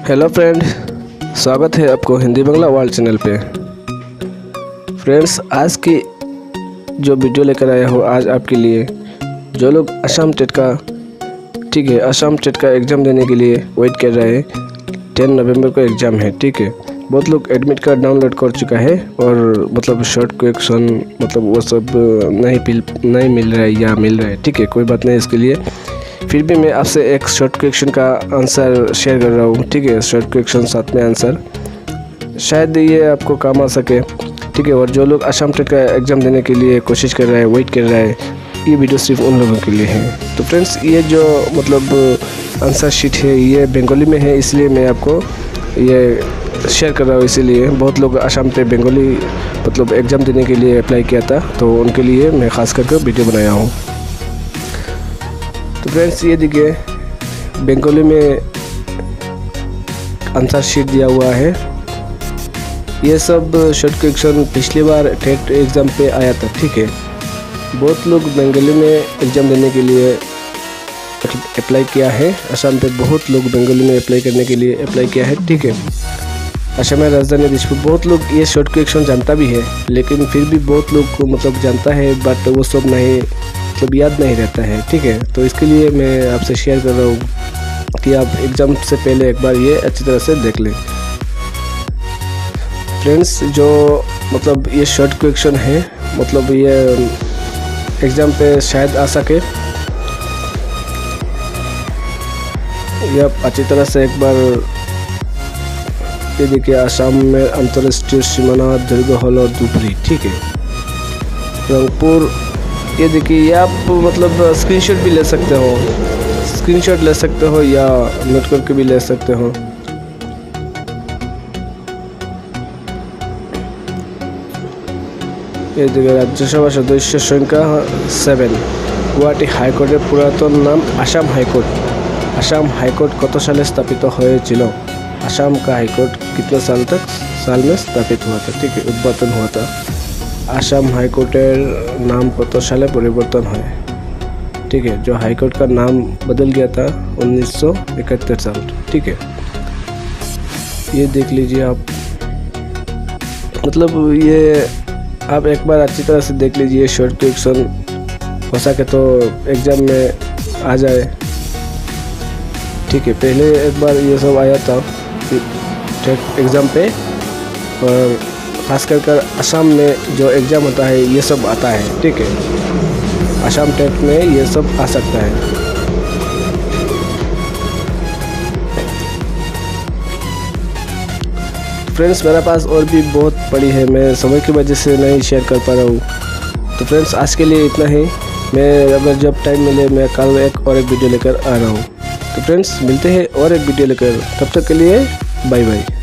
Hello friend, स्वागत है आपको हिंदी बांग्ला वर्ल्ड चैनल पे। फ्रेंड्स, आज की जो वीडियो लेकर आया हूँ आज आपके लिए, जो लोग असम टेट का असम टेट का एग्ज़ाम देने के लिए वेट कर रहे हैं। 10 नवंबर को एग्ज़ाम है, ठीक है। बहुत लोग एडमिट कार्ड डाउनलोड कर चुका है और मतलब शॉर्ट क्वेश्चन वो सब नहीं मिल रहा है या मिल रहा है, ठीक है। कोई बात नहीं, इसके लिए फिर भी मैं आपसे एक शॉर्ट क्वेश्चन का आंसर शेयर कर रहा हूँ, ठीक है। शॉर्ट क्वेश्चन साथ में आंसर, शायद ये आपको काम आ सके, ठीक है। और जो लोग असम टेट का एग्ज़ाम देने के लिए कोशिश कर रहे हैं, वेट कर रहे हैं, ये वीडियो सिर्फ उन लोगों के लिए है। तो फ्रेंड्स, ये जो आंसर शीट है ये बंगाली में है, इसलिए मैं आपको ये शेयर कर रहा हूँ। इसीलिए बहुत लोग असम टेट बंगाली एग्ज़ाम देने के लिए अप्लाई किया था, तो उनके लिए मैं ख़ास करके वीडियो बनाया हूँ। तो फ्रेंड्स, ये देखिए बंगाली में आंसर शीट दिया हुआ है। ये सब शॉर्ट क्वेश्चन पिछली बार टेट एग्ज़ाम पे आया था, ठीक है। बहुत लोग बंगाली में एग्ज़ाम देने के लिए अप्लाई किया है। असम पे बहुत लोग बंगाली में अप्लाई करने के लिए अप्लाई किया है, ठीक है। असम में राजधानी दिसपुर बहुत लोग ये शॉर्ट क्वेश्चन जानता भी है, लेकिन फिर भी बहुत लोग को जानता है, बट वो सब नहीं याद नहीं रहता है, ठीक है। तो इसके लिए मैं आपसे शेयर कर रहा हूँ कि आप एग्ज़ाम से पहले एक बार ये अच्छी तरह से देख लें। फ्रेंड्स, जो ये शॉर्ट क्वेश्चन है, ये एग्ज़ाम पे शायद आ सके। ये आप अच्छी तरह से एक बार ये देखिए, असम में अंतर्राष्ट्रीय सीमाना दुर्ग हल धुबरी, ठीक है, रंगपुर। ये देखिए, ये आप स्क्रीनशॉट भी ले सकते हो, स्क्रीनशॉट ले सकते हो या नोट करके भी ले सकते हो। ये देखिए, राज्यसभा सदस्य संख्या 7, गुवाहाटी हाईकोर्टेर पुरातन नाम आसाम हाईकोर्ट। आसाम हाईकोर्ट कत साले स्थापित हয়েছিল? आसाम का हाईकोर्ट कितने साल में स्थापित हुआ था, ठीक है, उद्घाटन हुआ था। आसाम हाईकोर्टेर नाम कत साले परिवर्तन है, ठीक है। जो हाईकोर्ट का नाम बदल गया था 1971 साल, ठीक है। ये देख लीजिए आप, ये आप एक बार अच्छी तरह से देख लीजिए। शॉर्ट क्वेश्चन हो सके तो एग्ज़ाम में आ जाए, ठीक है। पहले एक बार ये सब आया था टेट एग्ज़ाम पे, और ख़ास कर असम में जो एग्ज़ाम होता है ये सब आता है, ठीक है। असम टेट में ये सब आ सकता है। फ्रेंड्स, मेरे पास और भी बहुत पड़ी है, मैं समय की वजह से नहीं शेयर कर पा रहा हूँ। तो फ्रेंड्स, आज के लिए इतना ही। मैं अगर जब टाइम मिले मैं कल एक और एक वीडियो लेकर आ रहा हूँ। तो फ्रेंड्स, मिलते हैं और एक वीडियो लेकर, तब तक के लिए बाय बाय।